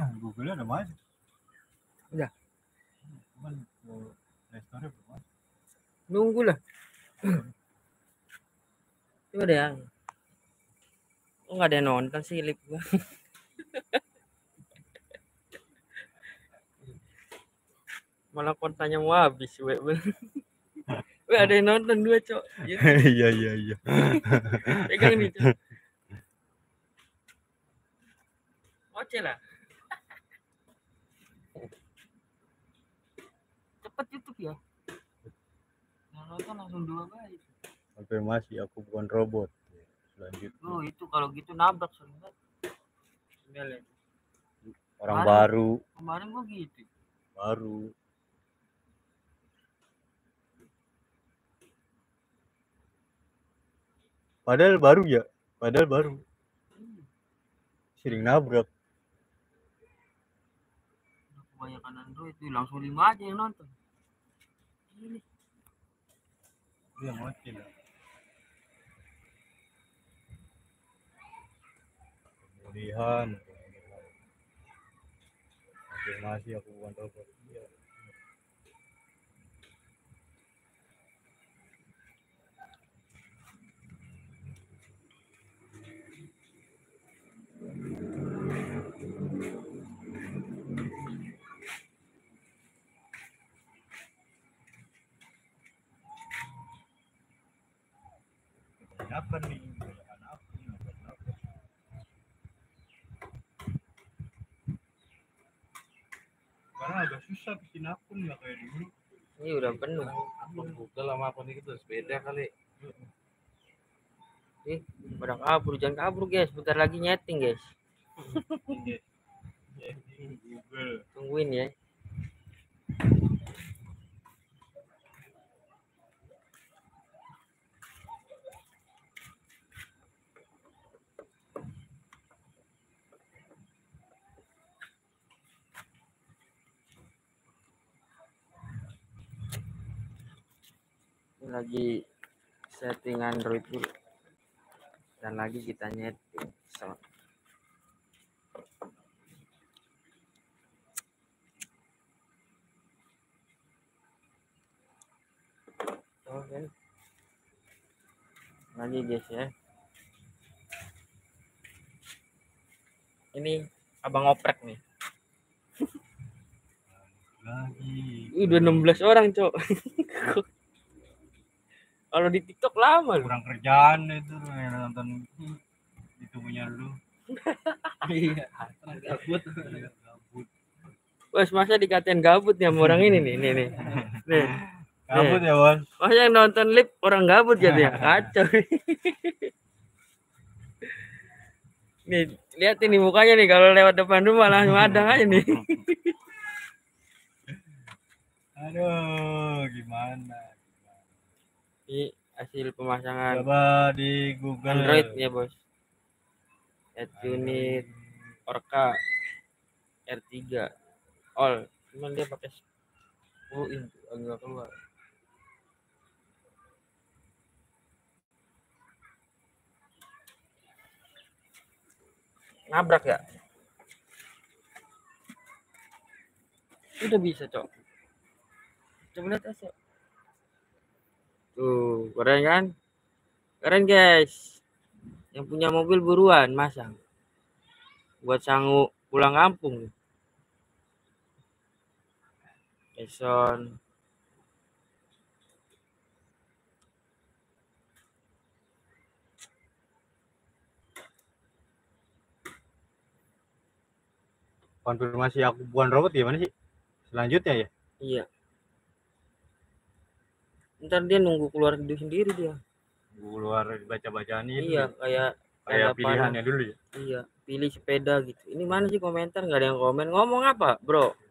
Google ada masuk. Udah. Cuman Play Store belum masuk. Nunggu lah. Coba deh yang. Oh, nggak ada yang nonton sih lip gua. Malah kontennya mau habis we. We ada yang nonton 2, Cok. Iya. Pegang nih, Cok. Oce lah. Cepet YouTube ya. Yang nonton langsung 2 kali. Konfirmasi aku bukan robot. Selanjutnya. Oh, itu kalau gitu nabrak sering banget. Orang baru. Kemarin gua gitu. Baru. Padahal baru ya. Sering nabrak. Kebanyakan Android itu langsung 5 aja yang nonton. Ini. Iya mati lah. Pemulihan. Konfirmasi aku bukan robot. Iya. Apa nih? Karena agak susah bikin akun nggak kayak dulu. Ini udah penuh. Akun Google sama akun itu beda kali. Pada kabur, jangan kabur guys. Bentar lagi nyeting guys. Google. Tungguin ya. Lagi setting Android dulu dan lagi kita nyeting sound. Oke. Lagi guys ya. Ini abang oprek nih. Lagi. Udah 16 orang, Cok. Kalau di TikTok lama lu. Kurang kerjaan itu nonton itu punya lu. Iya. Gabut. Bos, masa dikatain gabut ya sama orang ini nih. Nih. Gabut ya, Bos. Masa yang nonton lip orang gabut gitu ya? Kacau. Nih, lihat ini mukanya nih kalau lewat depan rumah langsung ada aja nih. Aduh, gimana? Ini hasil pemasangan Coba di Google Android ya, Bos. Unit Orca R3 all. Cuman dia pakai 10 inch agak keluar. Nabrak ya? Udah bisa, Cok. Coba lihat aja. Tuh, keren kan? Keren, guys. Yang punya mobil buruan masang. Buat sanggup pulang kampung. Eson. Konfirmasi aku bukan robot ya, mana sih? Selanjutnya ya? Iya. Ntar dia nunggu keluar video sendiri dia. Keluar baca-bacaan ini. Iya, kayak pilihannya dulu ya. Iya, pilih sepeda gitu. Ini mana sih komentar? Nggak ada yang komen. Ngomong apa, bro?